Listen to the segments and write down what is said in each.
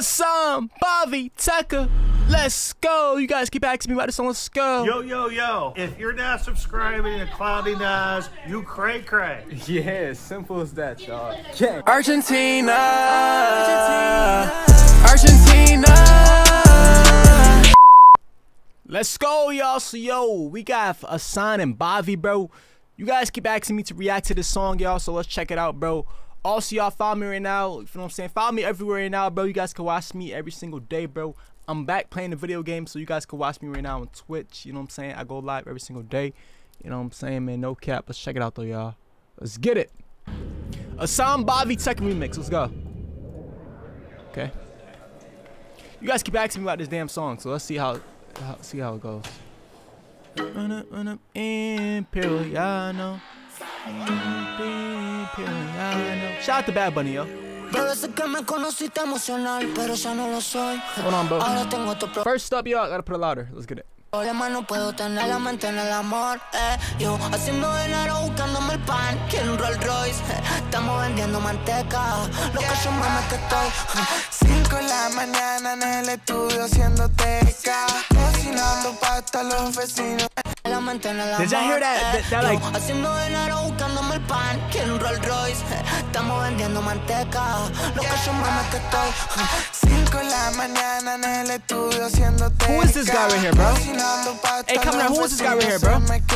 Hassan, Bobby, Tekka, let's go. You guys keep asking me about this song, let's go. Yo, yo, yo. If you're not subscribing to Cloudy Nas, you cray cray. Yeah, simple as that, y'all. Argentina, Argentina. Let's go, y'all. So, yo, we got Hassan and Bobby, bro. You guys keep asking me to react to this song, y'all, so let's check it out, bro. Also, y'all follow me right now. You know what I'm saying? Follow me everywhere right now, bro. You guys can watch me every single day, bro. I'm back playing the video game, so you guys can watch me right now on Twitch. You know what I'm saying? I go live every single day. You know what I'm saying, man? No cap. Let's check it out, though, y'all. Let's get it. Hassan, Bobby, Tekka remix. Let's go. Okay. You guys keep asking me about this damn song, so let's see how it goes. Run up, Imperiano. Shout out to Bad Bunny, yo. Hold on, bro. First up, yo, I gotta put it louder. Let's get it. No puedo tener la mente en el amor, yo haciendo dinero buscándome el pan. Quiero un Rolls Royce, estamos vendiendo manteca. Lo que yo mame que estoy 5 de la mañana en el estudio haciendo teca, cocinando pasta los vecinos. La mente en el amor, did y'all hear that like haciendo dinero buscándome el pan. Quiero un Rolls Royce, estamos vendiendo manteca. Lo que yo mame que estoy 5 de la mañana en el estudio haciendo teca. Who is this guy right here, bro? Hey, come on, who is this guy right here, bro?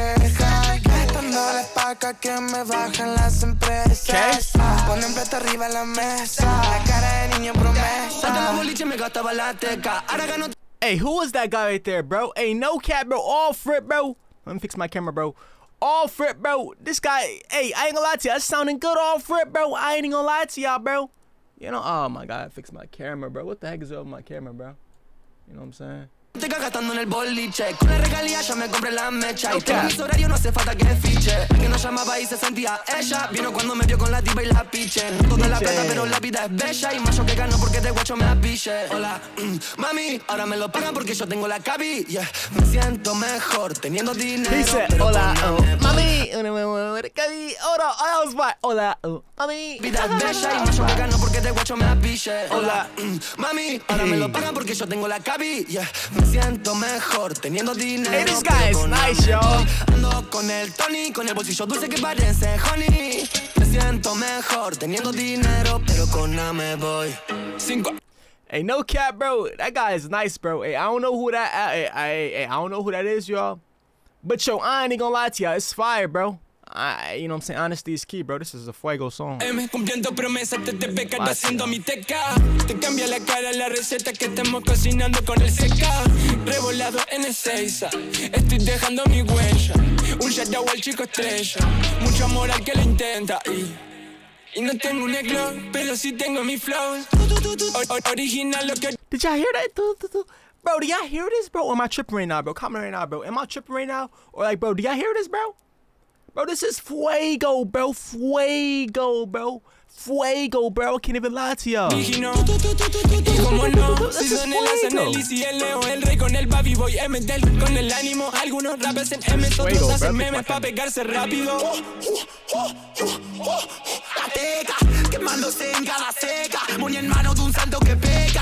Okay. Hey, who is that guy right there, bro? Hey, no cap, bro. All Frip, bro. Let me fix my camera, bro. All Frip, bro. This guy, hey, I ain't gonna lie to you. That's sounding good, All Frip, bro. I ain't gonna lie to y'all, bro. You know, oh my God, I fixed my camera, bro. What the heck is up with my camera, bro? You know what I'm saying? Gastando en el boliche, con la regalía ya me compré la mecha. Y con mis horarios no hace falta que fiche. Que nos llamaba y se sentía ella. Vino cuando me vio con la tipa y la piche. Toda la plata pero la vida es bella. Y más yo que gano porque de guacho me apiche. Hola, mami, ahora me lo pagan porque yo tengo la cabi. Yeah. Me siento mejor teniendo dinero. He said, hola, mami. Hola, I was like, hola, mami. Vida es bella y más yo que gano porque de guacho me apiche. Hola, mami, ahora me lo pagan porque yo tengo la cabi. Yeah. Siento mejor teniendo dinero. Hey, this guy is nice, yo. Ando con el Tony, con el bolsillo dulce que parece honey. Me siento mejor teniendo dinero, pero con nada me voy. 5. Hey, no cap, bro. That guy is nice, bro. Hey, I don't know who that. I don't know who that is, y'all. But yo, I ain't gonna lie to y'all. It's fire, bro. You know what I'm saying? Honesty is key, bro. This is a fuego song. Cumpliendo promesas te peca, haciendo mi teca. Te cambia la cara la receta que estamos cocinando con el seca. Revolado en Ezeiza, estoy dejando mi huella. Un shout al chico estrella, mucho amor al que lo intenta. Y no tengo un eclo, pero sí tengo mi flow. Original lo que. Did y'all hear that? Bro, do y'all hear this, bro? Or am I tripping right now, bro? Comment right now, bro. Am I tripping right now? Or like, bro, do y'all hear this, bro? Bro, this is fuego, bro. Fuego, bro. Fuego, bro. I can't even lie to y'all. This is fuego. El rey con el Bobby voy MD con el ánimo. Algunos rappers en M, otros hacen memes pa' pegarse rápido. La teca, quemándose en cada seca. Moña en mano de un santo que peca.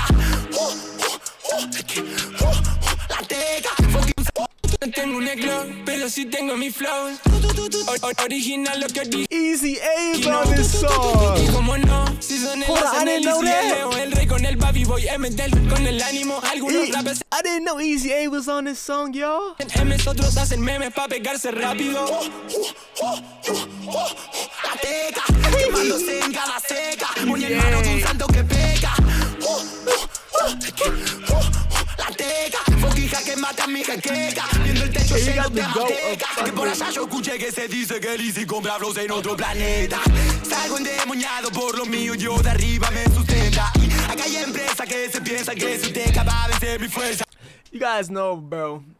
La teca. No tengo un eclo, pero sí tengo mi flow. Original lo que dije. Easy A is on this song. Y como no, si son Hold on, I didn't know that. El rey con el Bobby voy MD con el ánimo. Algunos rappers I didn't know Easy A was on this song, y'all. en M, otros hacen memes pa' pegarse rápido. La teca, quemándose en cada seca. Moña en mano de un santo que peca. La teca, foquija que mata a mi jequeca. Viendo el techo lleno de manteca. Que por allá yo escuché que se dice que Lizzy compra flows en otro planeta. Salgo endemoniado por lo mío, yo de arriba me sustenta. Y acá hay empresa que se piensa que su teca va a vencer mi fuerza. You guys know, bro.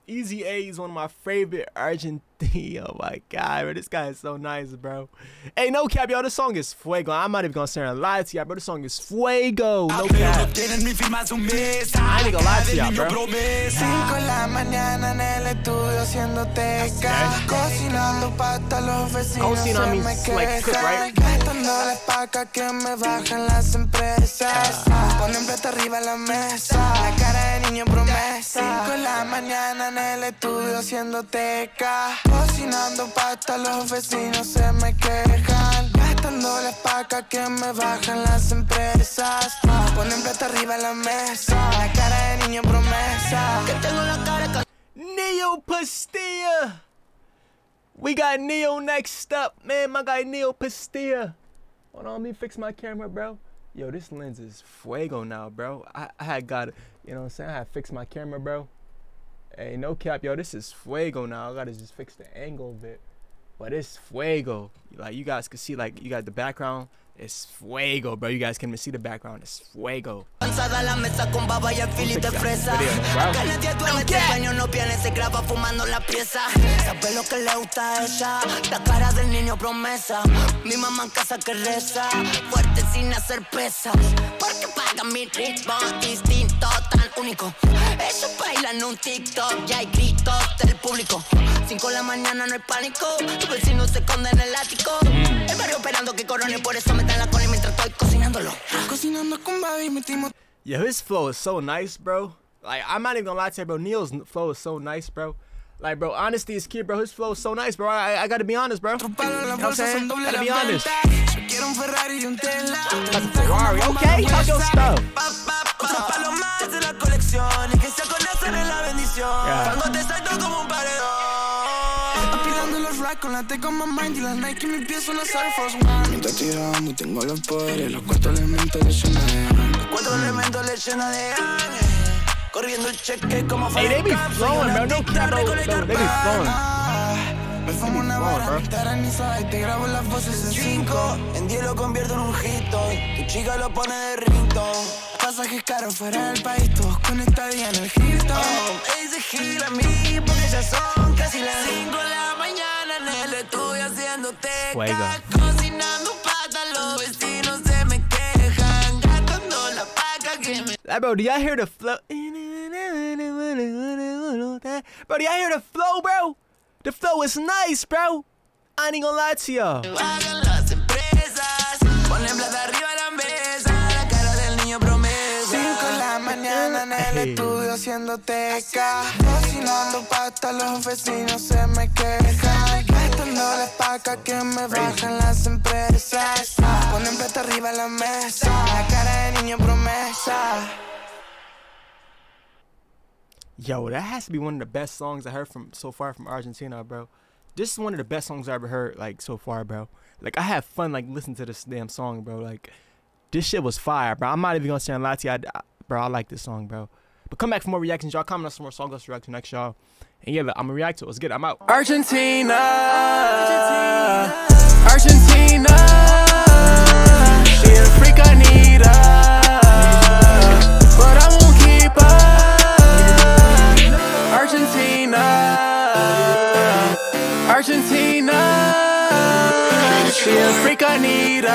Easy A is one of my favorite Argentine. Oh my god, bro, this guy is so nice, bro. Hey, no cap, y'all, this song is fuego. I'm not even gonna say and lie to y'all, bro. This song is fuego. No cap. I ain't even gonna lie to y'all, bro. 5 de la mañana en el estudio haciendo teca, cocinando pasta, los vecinos se me quejan, gastando las pacas que me bajan las empresas, ponen plata arriba en la mesa, la cara de niño promesa. 5 de la mañana en el estudio haciendo teca, cocinando pasta, los vecinos se me quejan, gastando las pacas que me bajan las empresas, ponen plata arriba en la mesa, la cara de niño promesa. Que tengo la cara Neo Pastilla. We got Neo next up, man. My guy Neo Pastilla. Hold on, let me fix my camera, bro. Yo, this lens is fuego now, bro. I had got it, you know what I'm saying? I had fixed my camera, bro. Hey, no cap, yo, this is fuego now. I gotta just fix the angle of it. But it's fuego. Like, you guys can see, like, you got the background. It's fuego, bro. You guys can't even see the background. It's fuego. Cansada la mesa con baba y el filito de fresa. Acá nadie duerme, este sueño no viene, se graba fumando la pieza. Sabe lo que le gusta a ella, la cara del niño promesa. Mi mamá en casa que reza, fuerte sin hacer pesas. Porque paga mi ritmo distinto, tan único. Ellos bailan un TikTok y hay gritos del público. 5 de la mañana no hay pánico, los vecinos se esconden en el ático. El barrio esperando que corone, por eso me dan la cone mientras estoy cocinándolo. Cocinando con baby metimos. Yo, his flow is so nice, bro. Like, I'm not even gonna lie to you, bro. Neo's flow is so nice, bro. Like, bro, honesty is key, bro. His flow is so nice, bro. I gotta be honest, bro. You know what I'm saying? Gotta be honest. Like a Ferrari, okay? Talk your stuff. Con la teca más mind y las Nike mis pies son las Air Force One. Me está tirando, tengo los poderes, los 4 elementos le llenan de ángeles. Los 4 elementos le llenan de ángeles. Corriendo el cheque como Hey, they be flowing, bro. No cap, bro. They be flowing. Me fumo una vara, mi taraniza y te grabo las voces en 5. En 10 lo convierto en un hito y tu chica lo pone de ringtone. Pasajes caros fuera del país, todos con estadía en el Hilton. Me dice gira a mí porque ya son casi las 5 de la mañana. En el estudio haciendo teca, cocinando pata, los vecinos se me quejan, gastando la paca que me... Like, bro, do y'all hear the flow? Bro, do y'all hear the flow, bro? The flow is nice, bro. I ain't gonna lie to y'all. Pagan las empresas, ponen plata arriba de la mesa, la cara del niño promesa. 5 de la mañana en el estudio haciendo teca, cocinando pasta, los vecinos se me quejan, gastando las pacas que me bajan las empresas, ponen plata arriba de la mesa, la cara de niño promesa. Yo, that has to be one of the best songs I heard from so far from Argentina, bro. This is one of the best songs I ever heard, like, so far, bro. Like, I have fun, like, listening to this damn song, bro. Like, this shit was fire, bro. I'm not even gonna say and lie to you, bro. I like this song, bro. But come back for more reactions, y'all. Comment on some more songs let's react to next, y'all. And yeah, look, I'm gonna react to it. Let's get it. I'm out. Argentina, Argentina, she a freak I need her, but I won't keep her. Argentina, Argentina, she a freak I need her,